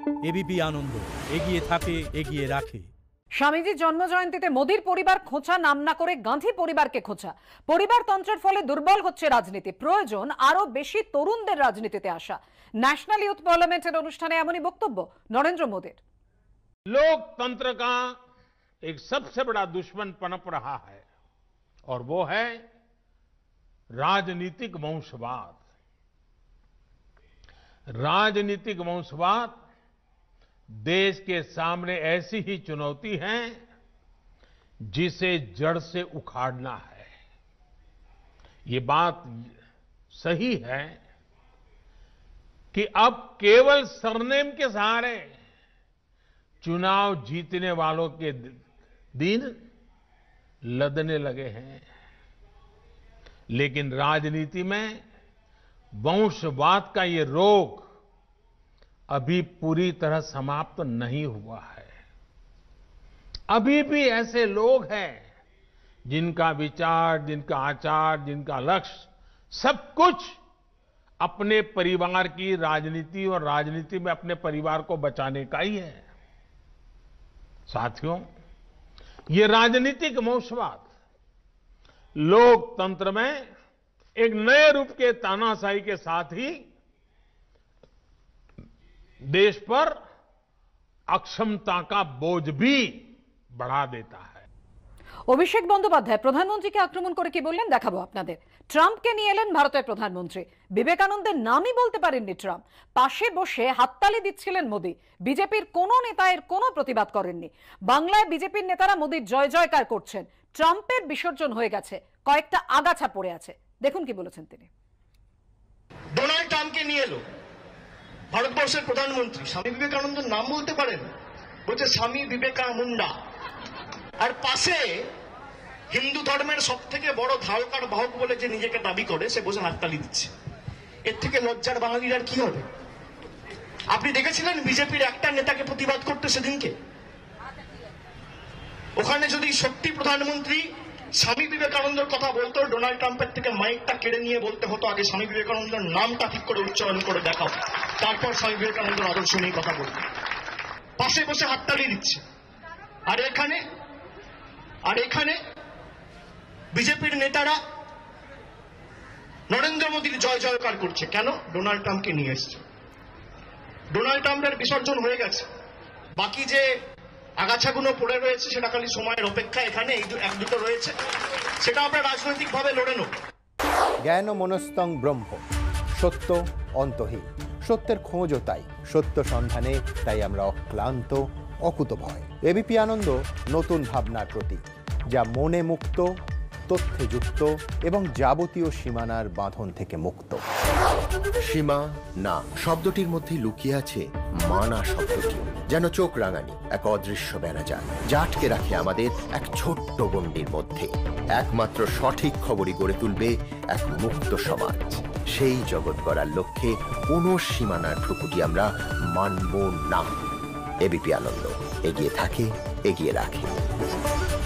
ABP আনন্দ, এগিয়ে থাকে, এগিয়ে রাখে। স্বামীজির জন্মজয়ন্তীতে মোদীর পরিবার খোঁচা নাম না করে গান্ধী পরিবারকে খোঁচা। পরিবারতন্ত্রের ফলে দুর্বল হচ্ছে রাজনীতি, প্রয়োজন আরো বেশি তরুণদের রাজনীতিতে আসা। ন্যাশনাল ইউথ পার্লামেন্টের অনুষ্ঠানে এমনই বক্তব্য নরেন্দ্র মোদীর। लोकतंत्र का एक सबसे बड़ा दुश्मन पनप रहा है और वो है राजनीतिक वंशवाद। राजनीतिक वंशवाद देश के सामने ऐसी ही चुनौती है जिसे जड़ से उखाड़ना है। ये बात सही है कि अब केवल सरनेम के सहारे चुनाव जीतने वालों के दिन लदने लगे हैं, लेकिन राजनीति में वंशवाद का ये रोग अभी पूरी तरह समाप्त नहीं हुआ है। अभी भी ऐसे लोग हैं जिनका विचार, जिनका आचार, जिनका लक्ष्य सब कुछ अपने परिवार की राजनीति और राजनीति में अपने परिवार को बचाने का ही है। साथियों, ये राजनीतिक वंशवाद लोकतंत्र में एक नए रूप के तानाशाही के साथ ही देश पर अक्षमता का बोझ भी बढ़ा देता है। অভিষেক বন্দ্যোপাধ্যায় প্রধানমন্ত্রীকে আক্রমণ করে কি বললেন দেখাবো আপনাদের। ট্রাম্পকে নিয়ে এলেন ভারতের প্রধানমন্ত্রী। বিবেকানন্দের নামই বলতে পারেননি ট্রাম্প। পাশে বসে হাততালি দিচ্ছিলেন মোদী। বিজেপির কোনো নেতা এর কোনো প্রতিবাদ করেননি। বাংলায় বিজেপির নেতারা মোদীর জয় জয়কার করছেন। ট্রাম্পের বিসর্জন হয়ে গেছে, কয়েকটা আগাছা পড়ে আছে। দেখুন কি বলেছেন তিনি। ডোনাল্ড ট্রাম্পকে নিয়ে এলো ভারতবর্ষের প্রধানমন্ত্রী, স্বামী বিবেকানন্দের নাম বলতে পারেন, বলছে স্বামী বিবেকানন্দা। আর পাশে হিন্দু ধর্মের সব থেকে বড় ধারকার বাহক বলে যে নিজেকে দাবি করে সে বসে হাততালি দিচ্ছে। এর থেকে লজ্জার বাঙালির আর কি হবে? আপনি দেখেছিলেন বিজেপির একটা নেতাকে প্রতিবাদ করতে সেদিনকে? ওখানে যদি সত্যি প্রধানমন্ত্রী স্বামী বিবেকানন্দের কথা বলতো, ডোনাল্ড ট্রাম্পের থেকে মাইকটা কেড়ে নিয়ে বলতে হতো আগে স্বামী বিবেকানন্দের নামটা ঠিক করে উচ্চারণ করে দেখাও, তারপর স্বামী বিবেকানন্দের আদর্শ নিয়ে কথা বলবে। পাশে বসে হাততালি দিচ্ছে। আর এখানে বিজেপির নেতারা নরেন্দ্র মোদীর জয় জয়কার করছে। কেন? ডোনাল্ড ট্রাম্পকে নিয়ে এসছে। ডোনাল্ড ট্রাম্পের বিসর্জন হয়ে গেছে, বাকি যে আগাছাগুলো পড়ে রয়েছে সেটা খালি সময়ের অপেক্ষা। এখানে এক দুটো রয়েছে, সেটা আমরা রাজনৈতিকভাবে লড়ে নেব। জ্ঞান মনস্তং ব্রহ্ম, সত্য অন্তহীন। সত্যের খোঁজও তাই, সত্য সন্ধানে তাই আমরা অক্লান্ত, অকুতভয়। এবিপি আনন্দ নতুন ভাবনার প্রতীক, যা মনে মুক্ত, তথ্যে যুক্ত এবং যাবতীয় সীমানার বাঁধন থেকে মুক্ত। সীমা না শব্দটির মধ্যে লুকিয়ে আছে মানা শব্দটি, যেন চোখ রাঙানি এক অদৃশ্য ব্যানাজার, যা আটকে রাখে আমাদের এক ছোট্ট গণ্ডির মধ্যে। একমাত্র সঠিক খবরই গড়ে তুলবে এক মুক্ত সমাজ। সেই জগৎ গড়ার লক্ষ্যে কোনো সীমানার ঠুকুটি আমরা মানব না। এবিপি আনন্দ, এগিয়ে থাকে, এগিয়ে রাখে।